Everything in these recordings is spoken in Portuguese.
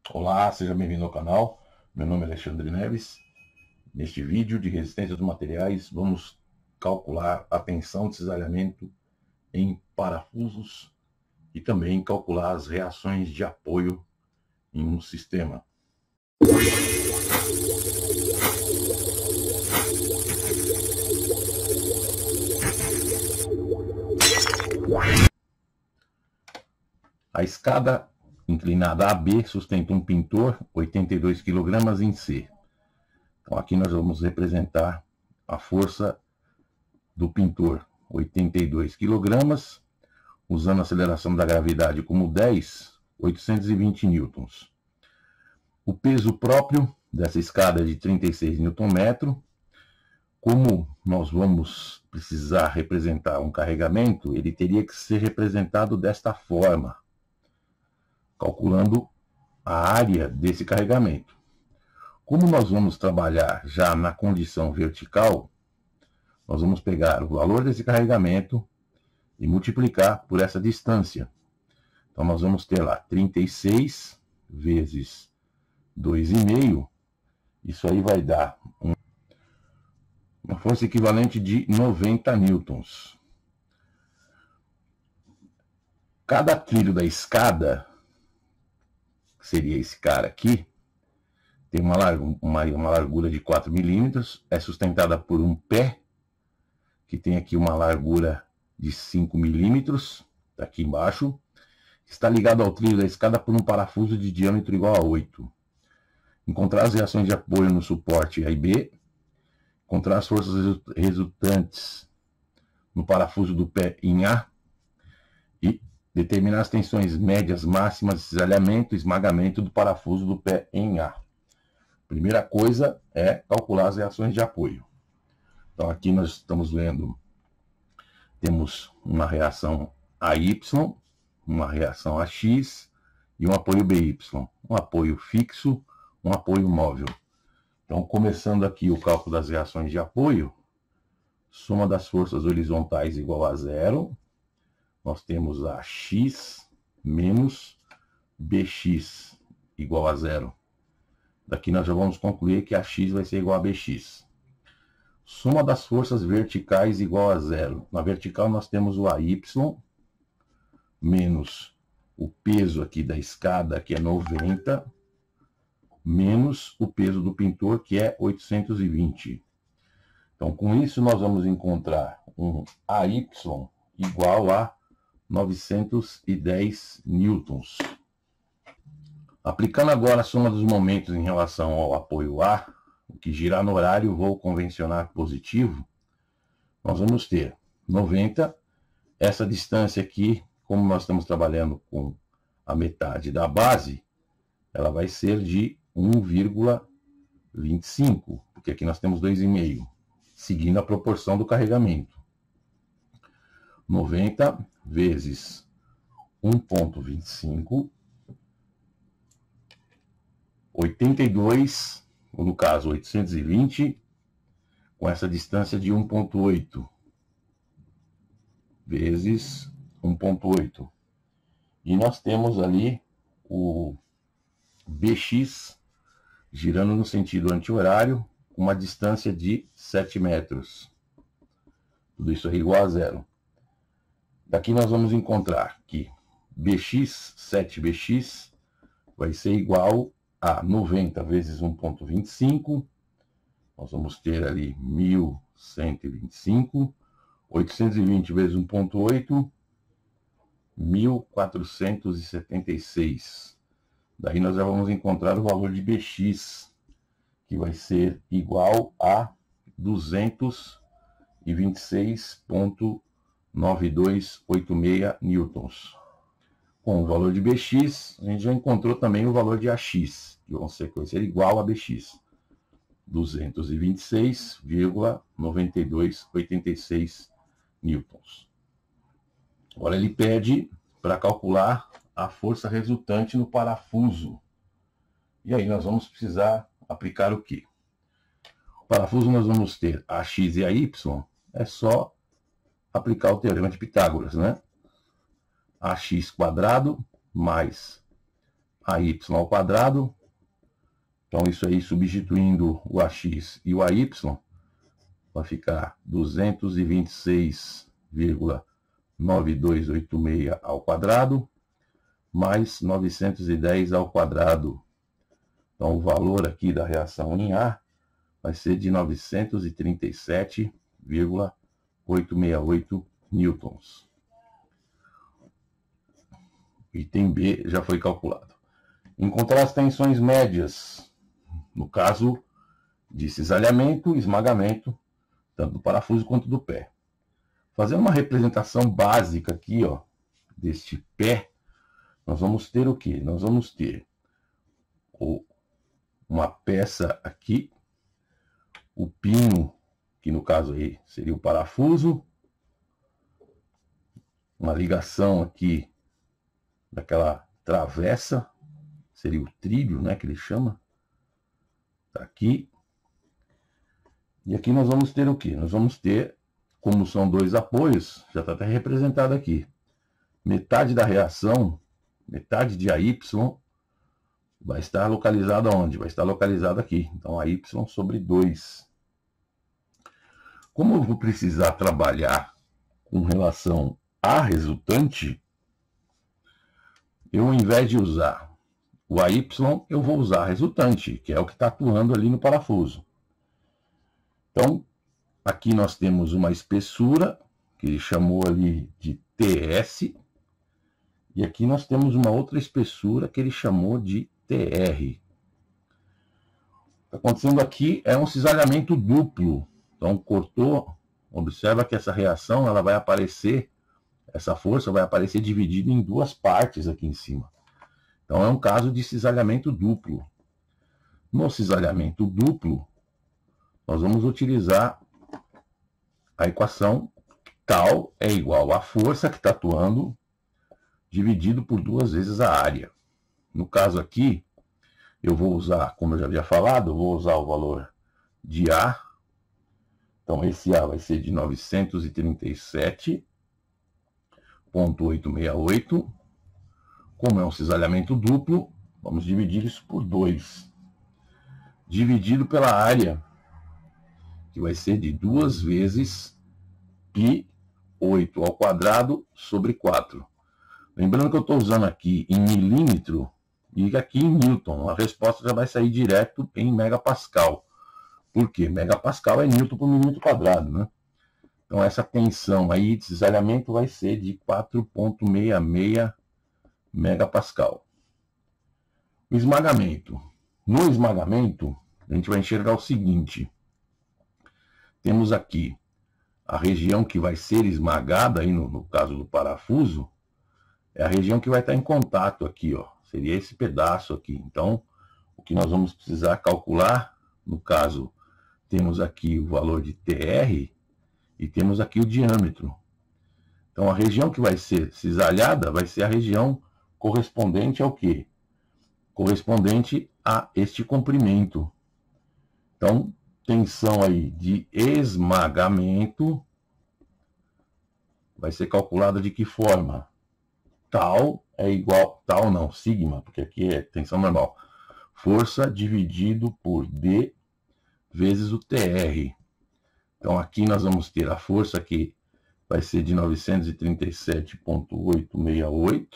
Olá, seja bem-vindo ao canal. Meu nome é Alexandre Neves. Neste vídeo de resistência dos materiais, vamos calcular a tensão de cisalhamento em parafusos e também calcular as reações de apoio em um sistema. A escada inclinada AB sustenta um pintor 82 kg em C. Então aqui nós vamos representar a força do pintor, 82 kg, usando a aceleração da gravidade como 10, 820 newtons. O peso próprio dessa escada é de 36 Nm. Como nós vamos precisar representar um carregamento, ele teria que ser representado desta forma, calculando a área desse carregamento. Como nós vamos trabalhar já na condição vertical, nós vamos pegar o valor desse carregamento e multiplicar por essa distância. Então nós vamos ter lá 36 vezes 2,5, isso aí vai dar uma força equivalente de 90 newtons. Cada trilho da escada, que seria esse cara aqui, tem uma largura de 4 milímetros, é sustentada por um pé, que tem aqui uma largura de 5 milímetros, aqui embaixo, está ligado ao trilho da escada por um parafuso de diâmetro igual a 8. Encontrar as reações de apoio no suporte A e B, encontrar as forças resultantes no parafuso do pé em A e determinar as tensões médias máximas de cisalhamento e esmagamento do parafuso do pé em A. Primeira coisa é calcular as reações de apoio. Então aqui nós estamos vendo, temos uma reação AY, uma reação AX e um apoio BY, um apoio fixo, um apoio móvel. Então, começando aqui o cálculo das reações de apoio, soma das forças horizontais igual a 0, nós temos a X menos BX igual a 0. Daqui nós já vamos concluir que a X vai ser igual a BX. Soma das forças verticais igual a 0. Na vertical nós temos o AY menos o peso aqui da escada, que é 90, menos o peso do pintor, que é 820. Então, com isso, nós vamos encontrar um AY igual a 910 newtons. Aplicando agora a soma dos momentos em relação ao apoio A, o que girar no horário voo convencional positivo, nós vamos ter 90, essa distância aqui, como nós estamos trabalhando com a metade da base, ela vai ser de 1,25, porque aqui nós temos 2,5, seguindo a proporção do carregamento. 90 vezes 1,25, 82, ou no caso 820, com essa distância de 1,8, vezes 1,8. E nós temos ali o BX girando no sentido anti-horário, com uma distância de 7 metros. Tudo isso é igual a 0. Daqui nós vamos encontrar que BX, 7BX, vai ser igual a 90 vezes 1,25. Nós vamos ter ali 1.125. 820 vezes 1,8, 1.476. Daí nós já vamos encontrar o valor de BX, que vai ser igual a 226,9286 newtons. Com o valor de BX, a gente já encontrou também o valor de AX, que vai ser igual a BX. 226,9286 newtons. Agora ele pede para calcular a força resultante no parafuso. E aí nós vamos precisar aplicar o quê? O parafuso nós vamos ter AX e AY, é só aplicar o teorema de Pitágoras, né? AX² mais AY ao quadrado. Então, isso aí, substituindo o AX e o AY, vai ficar 226,9286 ao quadrado, mais 910 ao quadrado. Então, o valor aqui da reação em A vai ser de 937,868 newtons. Item B já foi calculado. Encontrar as tensões médias, no caso de cisalhamento e esmagamento, tanto do parafuso quanto do pé. Fazendo uma representação básica aqui, ó, deste pé, nós vamos ter o quê? Nós vamos ter uma peça aqui, o pino, que no caso aí seria o parafuso, uma ligação aqui daquela travessa, seria o trilho, né, que ele chama, tá aqui. E aqui nós vamos ter o quê? Nós vamos ter, como são dois apoios, já está até representado aqui, metade da reação, metade de AY, vai estar localizada onde? Vai estar localizada aqui. Então, AY sobre 2. Como eu vou precisar trabalhar com relação à resultante, eu, ao invés de usar o AY, eu vou usar a resultante, que é o que está atuando ali no parafuso. Então, aqui nós temos uma espessura, que ele chamou ali de TS, e aqui nós temos uma outra espessura que ele chamou de TR. O que está acontecendo aqui é um cisalhamento duplo. Então, cortou, observa que essa reação ela vai aparecer, essa força vai aparecer dividida em duas partes aqui em cima. Então, é um caso de cisalhamento duplo. No cisalhamento duplo, nós vamos utilizar a equação tal é igual à força que está atuando dividido por 2 vezes a área. No caso aqui, eu vou usar, como eu já havia falado, eu vou usar o valor de A. Então, esse A vai ser de 937,868. Como é um cisalhamento duplo, vamos dividir isso por 2. Dividido pela área, que vai ser de 2 vezes π8 ao quadrado sobre 4. Lembrando que eu estou usando aqui em milímetro e aqui em newton. A resposta já vai sair direto em megapascal. Por quê? Megapascal é newton por milímetro quadrado, né? Então, essa tensão aí de cisalhamento vai ser de 4,66 megapascal. O esmagamento. No esmagamento, a gente vai enxergar o seguinte. Temos aqui a região que vai ser esmagada, aí no caso do parafuso, é a região que vai estar em contato aqui, ó. Seria esse pedaço aqui. Então, o que nós vamos precisar calcular, no caso, temos aqui o valor de TR e temos aqui o diâmetro. Então, a região que vai ser cisalhada vai ser a região correspondente ao quê? Correspondente a este comprimento. Então, tensão aí de esmagamento vai ser calculada de que forma? Tal é igual, tal não, sigma, porque aqui é tensão normal. Força dividido por D vezes o TR. Então, aqui nós vamos ter a força que vai ser de 937,868,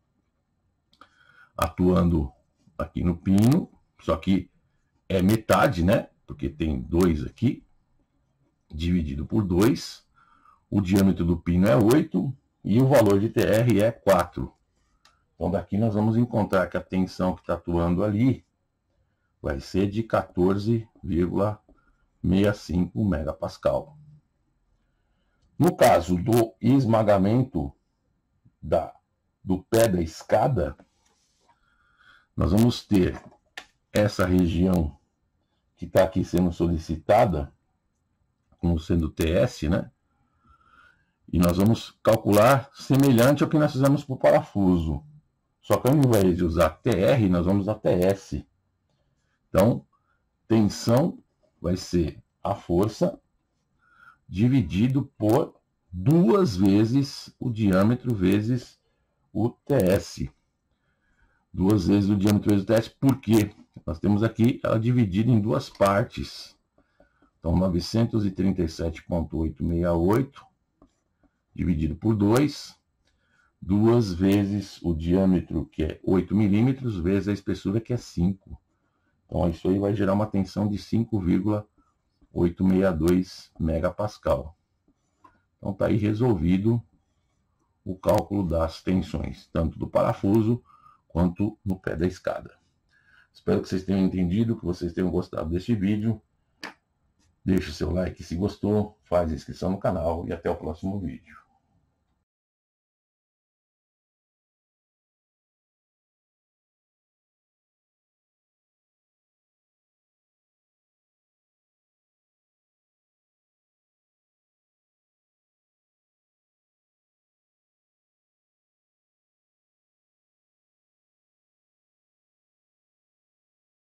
atuando aqui no pino, só que é metade, né? Porque tem 2 aqui, dividido por 2. O diâmetro do pino é 8 e o valor de TR é 4. Então, daqui nós vamos encontrar que a tensão que está atuando ali vai ser de 14,65 megapascal. No caso do esmagamento do pé da escada, nós vamos ter essa região que está aqui sendo solicitada, como sendo TS, né? E nós vamos calcular semelhante ao que nós fizemos para o parafuso. Só que ao invés de usar TR, nós vamos usar TS. Então, tensão vai ser a força dividido por 2 vezes o diâmetro vezes o TS. 2 vezes o diâmetro do teste, porque nós temos aqui ela dividida em duas partes. Então, 937,868 dividido por 2, 2 vezes o diâmetro, que é 8 milímetros, vezes a espessura, que é 5. Então, isso aí vai gerar uma tensão de 5,862 megapascal. Então, está aí resolvido o cálculo das tensões, tanto do parafuso quanto no pé da escada. Espero que vocês tenham entendido, que vocês tenham gostado deste vídeo. Deixe o seu like se gostou, faz inscrição no canal e até o próximo vídeo.